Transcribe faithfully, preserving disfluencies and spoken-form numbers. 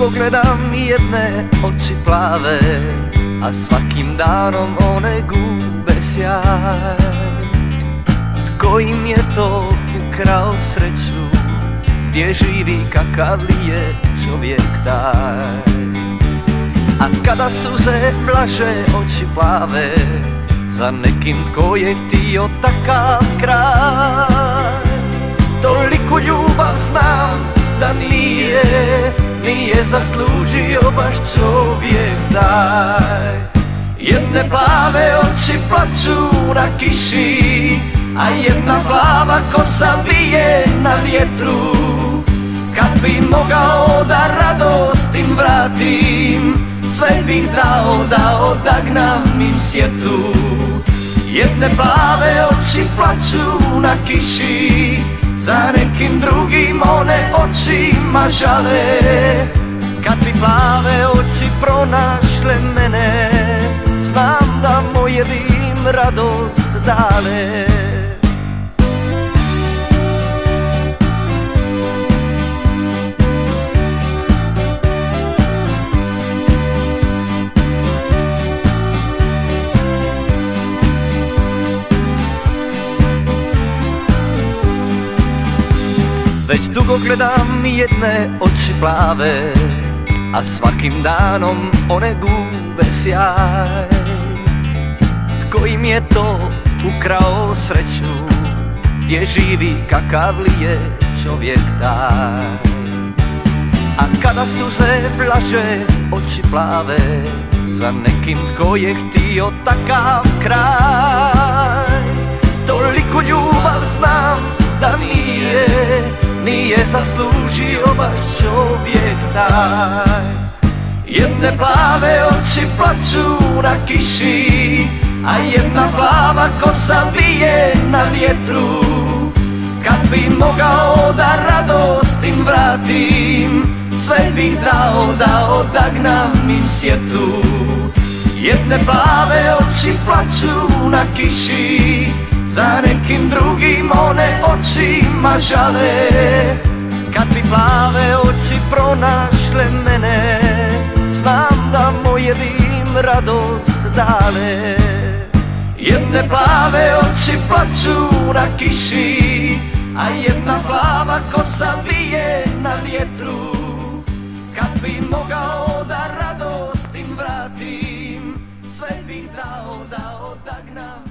dugo gledam jedne oči plave, a svakim danom one gube sjaj. Tko im je to ukrao sreću, gdje živi, kakav li je čovjek taj? A kada suze blaže oči plave, za nekim tko je htio takav kraj. Toliku ljubav znam da nije, nije zaslužio baš čovjek taj. Jedne plave oči plaču na kiši, a jedna plava kosa vije na vjetru. Kad bi mogao da radost im vratim, sve bih dao da odagnam im sjetu. Jedne plave oči plaču na kiši, za nekim drugim one očima žale. Kad bi plave oči pronašle mene, znam da moje bi im radost dale. Već dugo gledam jedne oči plave, a svakim danom one gube sjaj. Tko im je to ukrao sreću, gdje živi, kakav li je čovjek taj? A kada suze blaže oči plave, za nekim tko je htio takav kraj. Toliko ljubav znam da nije, nije zaslužio baš čovjek taj. Jedne plave oči plaču na kiši, a jedna plava kosa vije na vjetru. Kad bi mogao da radost im vratim, sve bih dao da odagnam im sjetu. Jedne plave oči plaču na kiši, za nekim drugim one očima žale. Kad bi plave oči pronašle mene, znam da moje bi im radost dale. Jedne plave oči plaču na kiši, a jedna plava kosa vije na vjetru. Kad bi mogao da radost im vratim, sve bih dao da odagnam